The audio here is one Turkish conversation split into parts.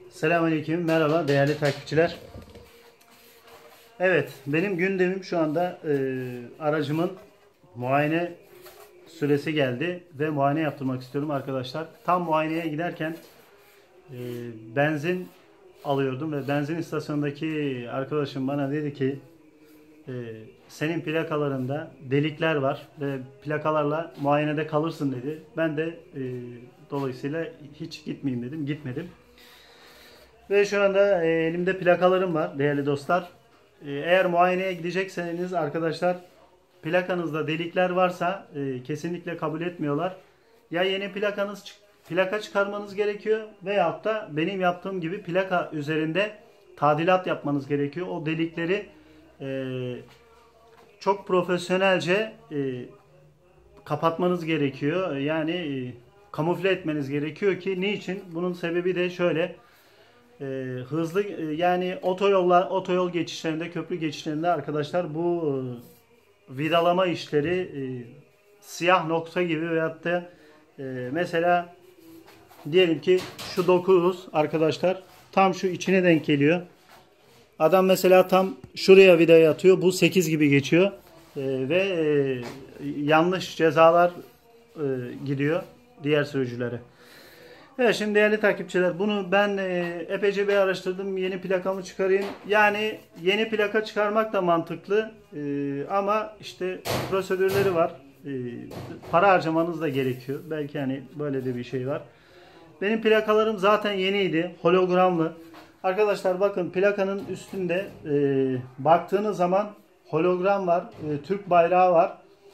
Selamünaleyküm, merhaba değerli takipçiler. Evet, benim gündemim şu anda aracımın muayene süresi geldi ve muayene yaptırmak istiyorum arkadaşlar. Tam muayeneye giderken benzin alıyordum ve benzin istasyonundaki arkadaşım bana dedi ki senin plakalarında delikler var ve plakalarla muayenede kalırsın dedi. Ben de dolayısıyla hiç gitmeyeyim dedim, gitmedim. Ve şu anda elimde plakalarım var değerli dostlar. Eğer muayeneye gidecekseniz arkadaşlar plakanızda delikler varsa kesinlikle kabul etmiyorlar. Ya yeni plaka çıkarmanız gerekiyor veyahut da benim yaptığım gibi plaka üzerinde tadilat yapmanız gerekiyor. O delikleri çok profesyonelce kapatmanız gerekiyor. Yani kamufle etmeniz gerekiyor ki niçin? Bunun sebebi de şöyle. Hızlı yani otoyol geçişlerinde, köprü geçişlerinde arkadaşlar bu vidalama işleri siyah nokta gibi veyahut da mesela diyelim ki şu 9 arkadaşlar tam şu içine denk geliyor. Adam mesela tam şuraya vidayı atıyor. Bu 8 gibi geçiyor. Ve yanlış cezalar gidiyor diğer sürücülere. Evet, şimdi değerli takipçiler bunu ben epeyce bir araştırdım. Yeni plakamı çıkarayım. Yani yeni plaka çıkarmak da mantıklı. Ama işte prosedürleri var. Para harcamanız da gerekiyor. Belki hani böyle de bir şey var. Benim plakalarım zaten yeniydi. Hologramlı. Arkadaşlar bakın plakanın üstünde baktığınız zaman hologram var. Türk bayrağı var.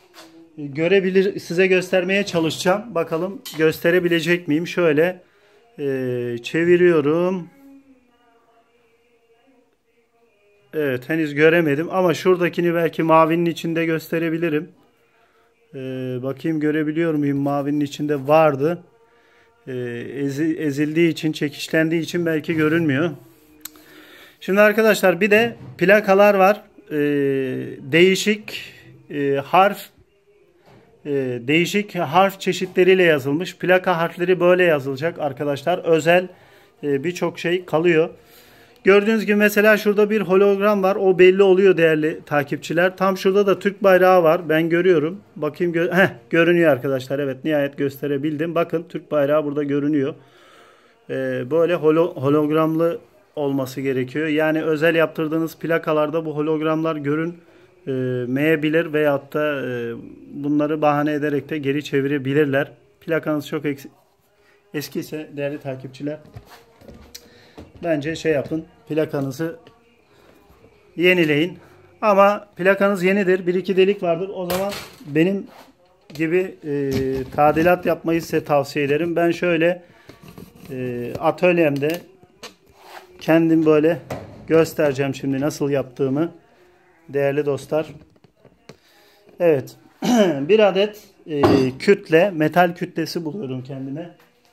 Size göstermeye çalışacağım. Bakalım gösterebilecek miyim? Şöyle çeviriyorum. Evet, henüz göremedim ama şuradakini belki mavinin içinde gösterebilirim. Bakayım görebiliyor muyum? Mavinin içinde vardı. Ezildiği için, çekişlendiği için belki görünmüyor. Şimdi arkadaşlar bir de plakalar var. Değişik harf çeşitleriyle yazılmış. Plaka harfleri böyle yazılacak arkadaşlar. Özel birçok şey kalıyor. Gördüğünüz gibi mesela şurada bir hologram var. O belli oluyor değerli takipçiler. Tam şurada da Türk bayrağı var. Ben görüyorum. Bakayım görünüyor arkadaşlar. Evet, nihayet gösterebildim. Bakın Türk bayrağı burada görünüyor. Böyle hologramlı olması gerekiyor. Yani özel yaptırdığınız plakalarda bu hologramlar görünmeyebilir veyahut da bunları bahane ederek de geri çevirebilirler. Plakanız çok eskiyse değerli takipçiler bence şey yapın, plakanızı yenileyin. Ama plakanız yenidir, bir iki delik vardır, o zaman benim gibi tadilat yapmayı size tavsiye ederim. Ben şöyle atölyemde kendim böyle göstereceğim şimdi nasıl yaptığımı değerli dostlar. Evet. Bir adet kütle, metal kütlesi buluyorum kendime.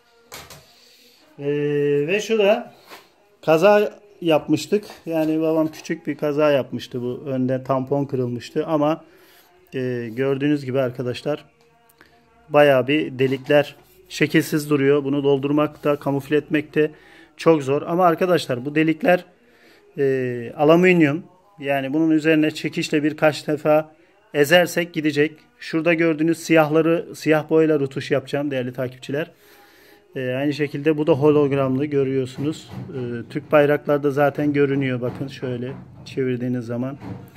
Ve şu da kaza yapmıştık. Yani babam küçük bir kaza yapmıştı. Bu önde tampon kırılmıştı ama gördüğünüz gibi arkadaşlar bayağı bir delikler, şekilsiz duruyor. Bunu doldurmak da, kamufle etmek de çok zor. Ama arkadaşlar bu delikler alüminyum. Yani bunun üzerine çekişle birkaç defa ezersek gidecek. Şurada gördüğünüz siyah boyayla rutuş yapacağım değerli takipçiler. Aynı şekilde bu da hologramlı görüyorsunuz. Türk bayraklarda zaten görünüyor. Bakın şöyle çevirdiğiniz zaman.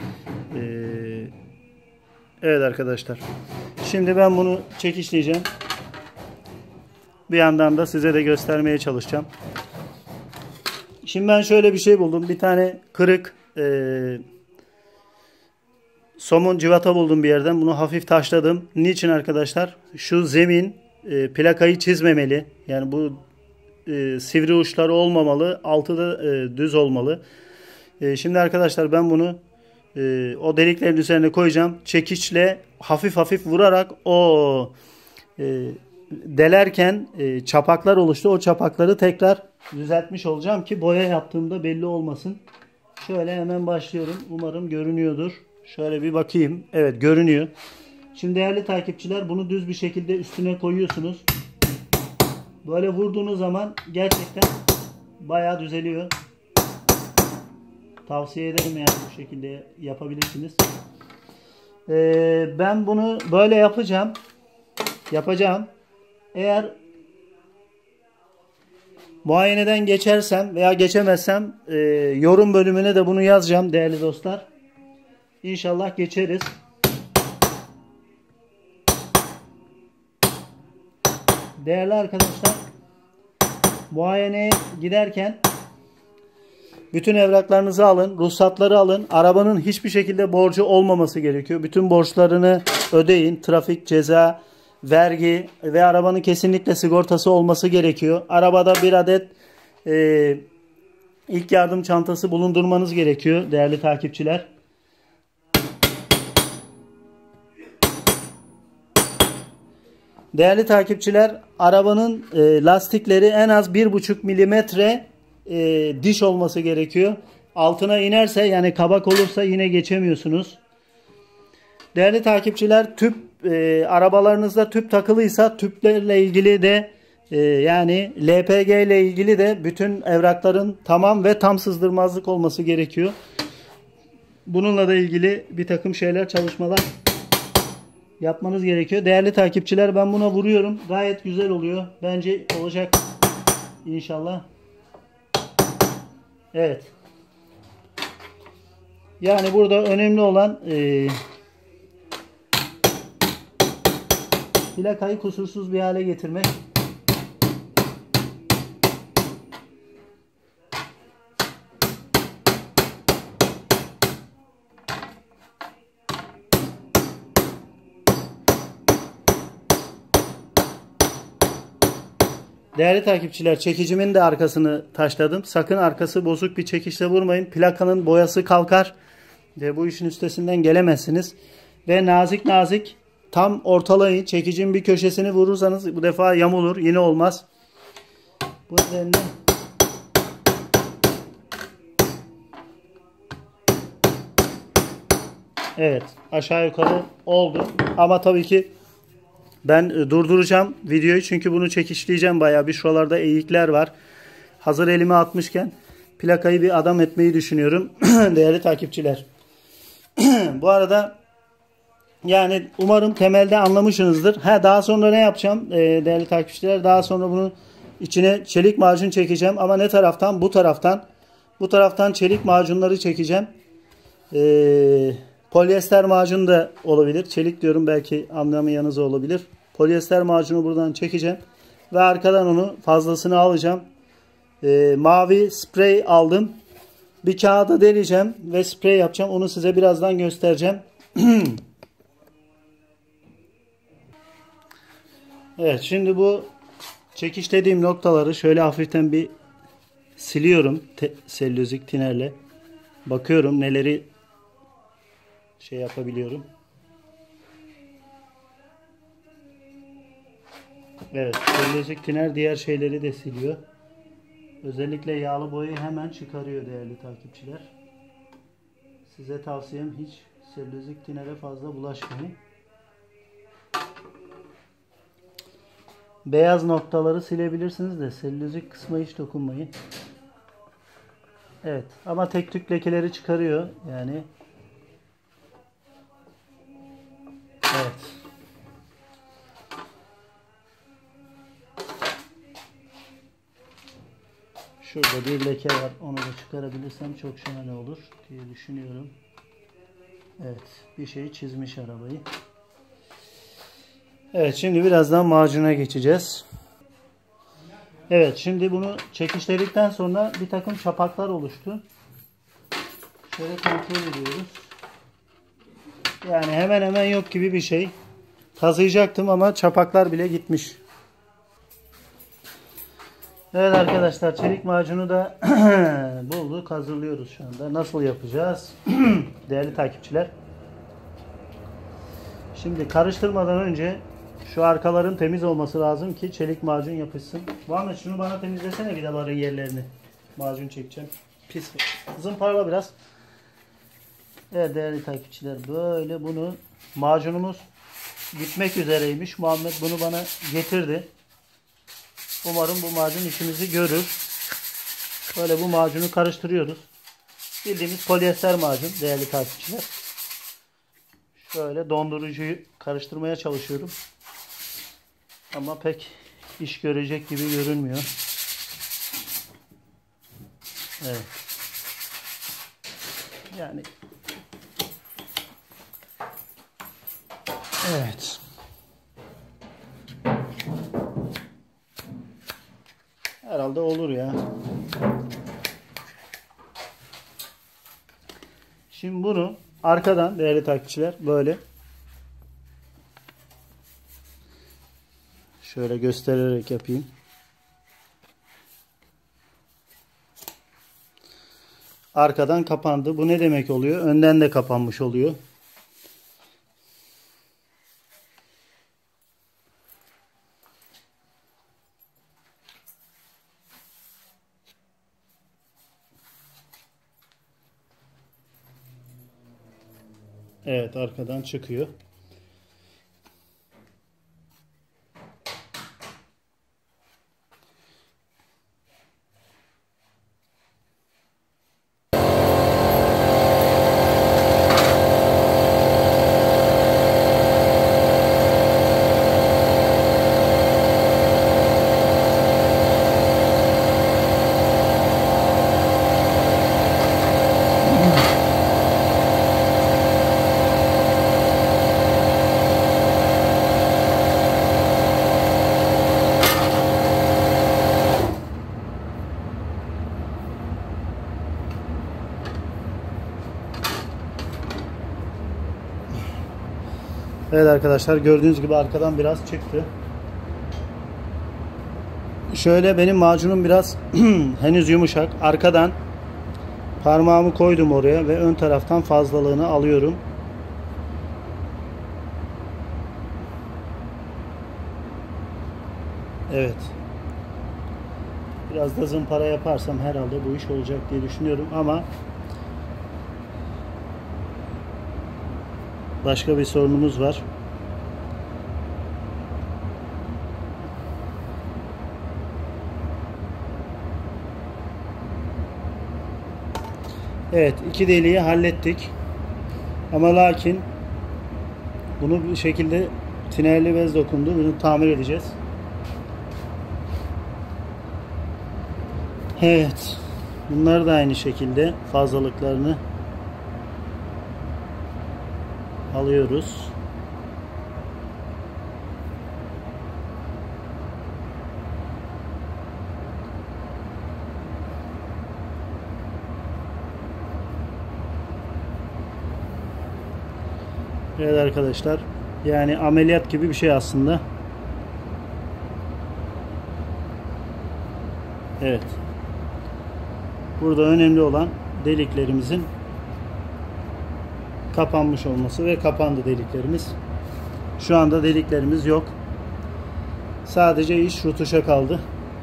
Evet arkadaşlar. Şimdi ben bunu çekişleyeceğim. Bir yandan da size de göstermeye çalışacağım. Şimdi ben şöyle bir şey buldum. Bir tane kırık somun cıvata buldum bir yerden. Bunu hafif taşladım. Niçin arkadaşlar? Şu zemin plakayı çizmemeli. Yani bu sivri uçları olmamalı. Altı da düz olmalı. Şimdi arkadaşlar ben bunu o deliklerin üzerine koyacağım. Çekiçle hafif hafif vurarak o delerken çapaklar oluştu. O çapakları tekrar düzeltmiş olacağım ki boya yaptığımda belli olmasın. Şöyle hemen başlıyorum. Umarım görünüyordur. Şöyle bir bakayım. Evet, görünüyor. Şimdi değerli takipçiler bunu düz bir şekilde üstüne koyuyorsunuz. Böyle vurduğunuz zaman gerçekten bayağı düzeliyor. Tavsiye ederim yani bu şekilde yapabilirsiniz. Ben bunu böyle yapacağım. Eğer muayeneden geçersem veya geçemezsem yorum bölümüne de bunu yazacağım değerli dostlar. İnşallah geçeriz. Değerli arkadaşlar, muayeneye giderken bütün evraklarınızı alın, ruhsatları alın. Arabanın hiçbir şekilde borcu olmaması gerekiyor. Bütün borçlarını ödeyin. Trafik, ceza, vergi ve arabanın kesinlikle sigortası olması gerekiyor. Arabada bir adet ilk yardım çantası bulundurmanız gerekiyor değerli takipçiler. Değerli takipçiler, arabanın lastikleri en az 1,5 milimetre diş olması gerekiyor. Altına inerse, yani kabak olursa yine geçemiyorsunuz. Değerli takipçiler, tüp arabalarınızda tüp takılıysa tüplerle ilgili de yani LPG ile ilgili de bütün evrakların tamam ve tam sızdırmazlık olması gerekiyor. Bununla da ilgili bir takım çalışmalar yapmanız gerekiyor. Değerli takipçiler, ben buna vuruyorum. Gayet güzel oluyor. Bence olacak İnşallah. Evet. Yani burada önemli olan plakayı kusursuz bir hale getirmek. Değerli takipçiler, çekicimin de arkasını taşladım. Sakın arkası bozuk bir çekişle vurmayın. Plakanın boyası kalkar ve bu işin üstesinden gelemezsiniz. Ve nazik nazik tam ortalayın. Çekicin bir köşesini vurursanız bu defa yamulur. Yine olmaz. Bu nedenle evet, aşağı yukarı oldu. Ama tabii ki ben durduracağım videoyu, çünkü bunu çekişleyeceğim bayağı. Bir şuralarda eğikler var. Hazır elime atmışken plakayı bir adam etmeyi düşünüyorum. Değerli takipçiler. Bu arada yani umarım temelde anlamışsınızdır. Daha sonra ne yapacağım değerli takipçiler? Daha sonra bunun içine çelik macun çekeceğim. Ama ne taraftan? Bu taraftan. Bu taraftan çelik macunları çekeceğim. Polyester macun da olabilir. Çelik diyorum, belki anlamayanız olabilir. Polyester macunu buradan çekeceğim. Ve arkadan onu fazlasını alacağım. Mavi sprey aldım. Bir kağıda deleceğim ve sprey yapacağım. Onu size birazdan göstereceğim. Evet, şimdi bu çekişlediğim noktaları şöyle hafiften bir siliyorum. Selülozik tinerle. Bakıyorum neleri yapabiliyorum. Evet, selülozik tiner diğer şeyleri de siliyor. Özellikle yağlı boyayı hemen çıkarıyor değerli takipçiler. Size tavsiyem, hiç selülozik tinere fazla bulaşmayın. Beyaz noktaları silebilirsiniz de selülozik kısma hiç dokunmayın. Evet, ama tek tük lekeleri çıkarıyor yani. Evet. Şurada bir leke var. Onu da çıkarabilirsem çok şahane olur diye düşünüyorum. Evet. Bir şey çizmiş arabayı. Evet. Şimdi birazdan macuna geçeceğiz. Evet. Şimdi bunu çekişledikten sonra bir takım çapaklar oluştu. Şöyle kontrol ediyoruz. Yani hemen hemen yok gibi bir şey. Kazıyacaktım ama çapaklar bile gitmiş. Evet arkadaşlar, çelik macunu da bulduk. Hazırlıyoruz şu anda. Nasıl yapacağız? Değerli takipçiler. Şimdi karıştırmadan önce şu arkaların temiz olması lazım ki çelik macun yapışsın. Muhammed, şunu bana temizlesene vidaların yerlerini. Macun çekeceğim. Pis. Zımparala biraz. Evet değerli takipçiler, böyle bunu, macunumuz bitmek üzereymiş. Muhammed bunu bana getirdi. Umarım bu macun işimizi görür. Böyle bu macunu karıştırıyoruz. Bildiğimiz polyester macun değerli takipçiler. Şöyle dondurucuyu karıştırmaya çalışıyorum. Ama pek iş görecek gibi görünmüyor. Evet. Yani evet. Herhalde olur ya. Şimdi bunu arkadan değerli takipçiler böyle şöyle göstererek yapayım. Arkadan kapandı. Bu ne demek oluyor? Önden de kapanmış oluyor. Evet, arkadan çıkıyor. Evet arkadaşlar, gördüğünüz gibi arkadan biraz çıktı. Şöyle benim macunum biraz henüz yumuşak. Arkadan parmağımı koydum oraya ve ön taraftan fazlalığını alıyorum. Evet. Biraz da zımpara yaparsam herhalde bu iş olacak diye düşünüyorum ama başka bir sorunumuz var. Evet, iki deliği hallettik. Ama lakin bunu bir şekilde tinerli bez dokundu. Bunu tamir edeceğiz. Evet. Bunlar da aynı şekilde fazlalıklarını alıyoruz. Evet arkadaşlar. Yani ameliyat gibi bir şey aslında. Evet. Burada önemli olan deliklerimizin kapanmış olması ve kapandı deliklerimiz. Şu anda deliklerimiz yok. Sadece iş rutuşa kaldı.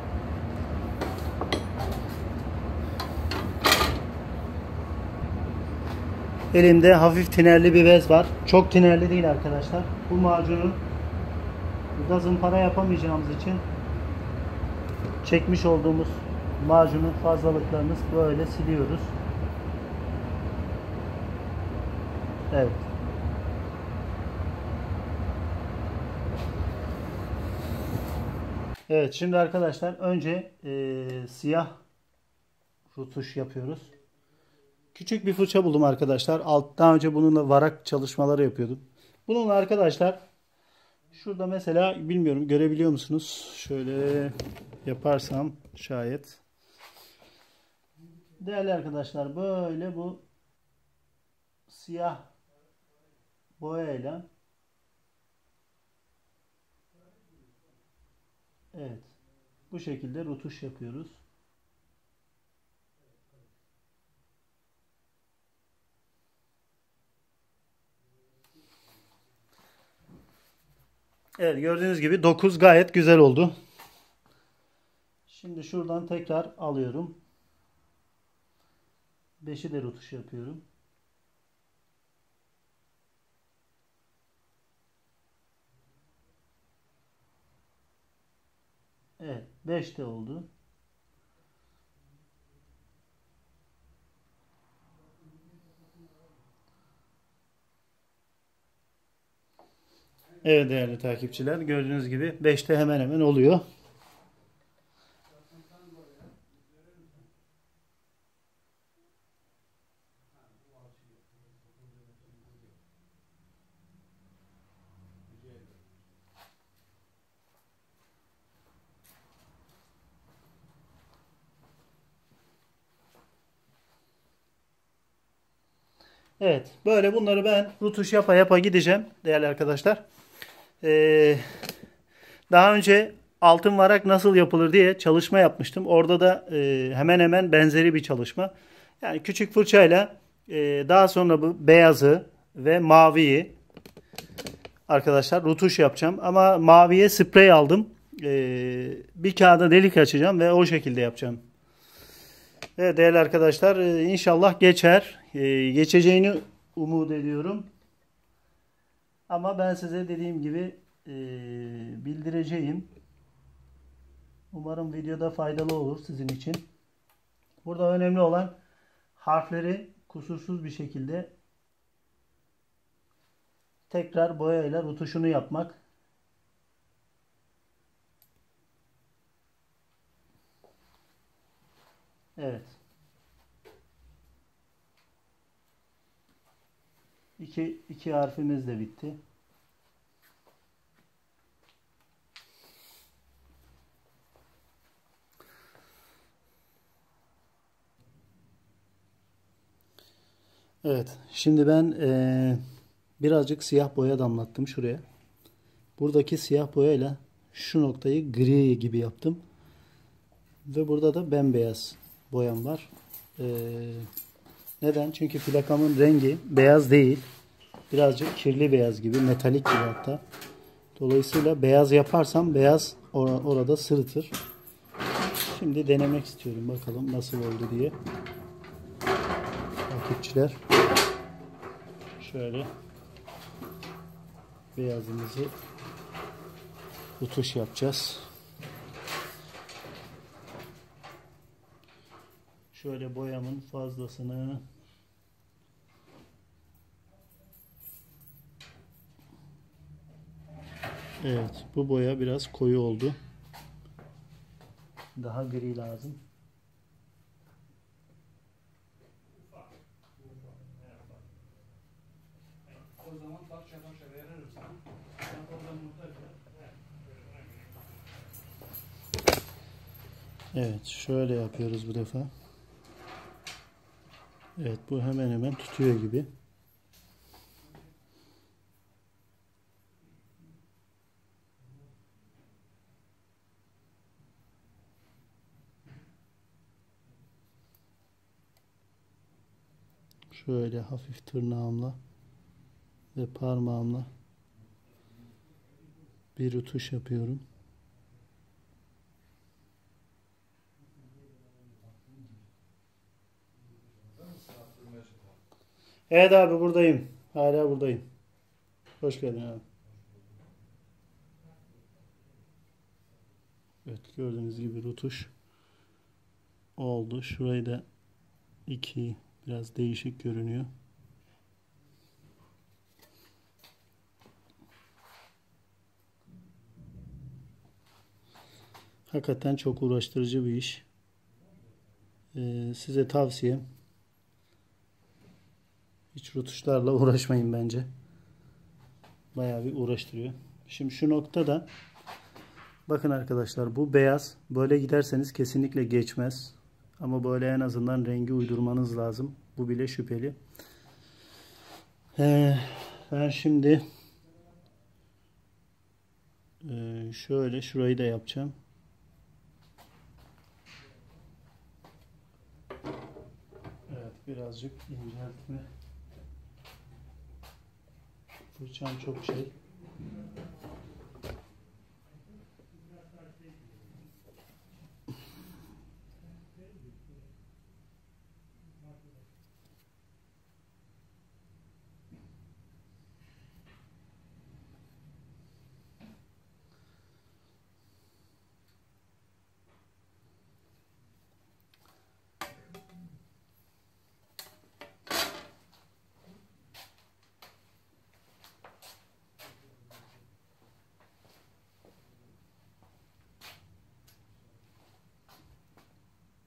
Elimde hafif tinerli bir bez var. Çok tinerli değil arkadaşlar. Bu macunu burada zımpara yapamayacağımız için çekmiş olduğumuz macunun fazlalıklarını böyle siliyoruz. Evet. Evet, şimdi arkadaşlar önce siyah rutuş yapıyoruz. Küçük bir fırça buldum arkadaşlar. Daha önce bununla varak çalışmaları yapıyordum. Bununla arkadaşlar şurada mesela bilmiyorum görebiliyor musunuz? Şöyle yaparsam şayet. Değerli arkadaşlar, böyle bu siyah boyayla evet bu şekilde rutuş yapıyoruz. Evet, gördüğünüz gibi 9 gayet güzel oldu. Şimdi şuradan tekrar alıyorum. 5'i de rutuş yapıyorum. Evet, 5 de oldu. Evet değerli takipçiler, gördüğünüz gibi 5'te hemen hemen oluyor. Evet, böyle bunları ben rutuş yapa yapa gideceğim değerli arkadaşlar. Ee, Daha önce altın varak nasıl yapılır diye çalışma yapmıştım. Orada da hemen hemen benzeri bir çalışma. Yani küçük fırçayla daha sonra bu beyazı ve maviyi arkadaşlar rutuş yapacağım. Ama maviye sprey aldım. Bir kağıda delik açacağım ve o şekilde yapacağım. Evet değerli arkadaşlar, inşallah geçer. Geçeceğini umut ediyorum. Ama ben size dediğim gibi bildireceğim. Umarım videoda faydalı olur sizin için. Burada önemli olan harfleri kusursuz bir şekilde tekrar boyayla rutuşunu yapmak. Evet. İki harfimiz de bitti. Evet. Şimdi ben birazcık siyah boya damlattım şuraya. Buradaki siyah boyayla şu noktayı gri gibi yaptım. Ve burada da bembeyaz boyam var. Neden? Çünkü plakamın rengi beyaz değil. Birazcık kirli beyaz gibi, metalik gibi hatta. Dolayısıyla beyaz yaparsam beyaz orada sırıtır. Şimdi denemek istiyorum. Bakalım nasıl oldu diye. Takipçiler. Şöyle beyazımızı rutuş yapacağız. Şöyle boyamın fazlasını evet, bu boya biraz koyu oldu. Daha gri lazım. O zaman parça veririm sana. Evet, şöyle yapıyoruz bu defa. Evet, bu hemen hemen tutuyor gibi. Şöyle hafif tırnağımla ve parmağımla bir rutuş yapıyorum. Evet abi buradayım. Hala buradayım. Hoş geldin abi. Evet gördüğünüz gibi rutuş oldu. Şurayı da biraz değişik görünüyor. Hakikaten çok uğraştırıcı bir iş. Size tavsiyem hiç rutuşlarla uğraşmayın bence. Bayağı bir uğraştırıyor. Şimdi şu noktada bakın arkadaşlar, bu beyaz. Böyle giderseniz kesinlikle geçmez. Ama böyle en azından rengi uydurmanız lazım. Bu bile şüpheli. Ben şimdi şöyle şurayı da yapacağım. Evet birazcık inceltme. Fırçam çok şey.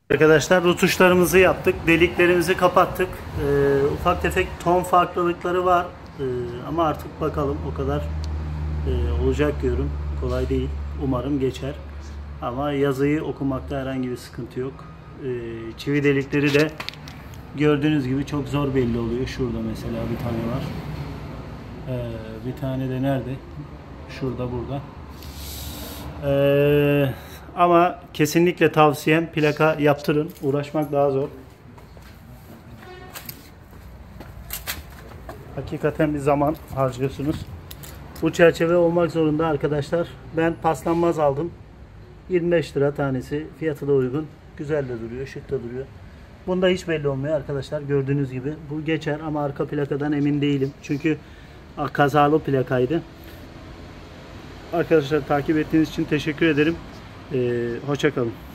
Arkadaşlar rutuşlarımızı yaptık. Deliklerimizi kapattık. Ufak tefek ton farklılıkları var. Ama artık bakalım, o kadar olacak diyorum. Kolay değil. Umarım geçer. Ama yazıyı okumakta herhangi bir sıkıntı yok. Çivi delikleri de gördüğünüz gibi çok zor belli oluyor. Şurada mesela bir tane var. Bir tane de nerede? Şurada, burada. Ama kesinlikle tavsiyem, plaka yaptırın. Uğraşmak daha zor. Hakikaten bir zaman harcıyorsunuz. Bu çerçeve olmak zorunda arkadaşlar. Ben paslanmaz aldım. 25 lira tanesi. Fiyatı da uygun. Güzel de duruyor, şık da duruyor. Bunda hiç belli olmuyor arkadaşlar. Gördüğünüz gibi. Bu geçer ama arka plakadan emin değilim. Çünkü kazalı plakaydı. Arkadaşlar takip ettiğiniz için teşekkür ederim. Hoşça kalın.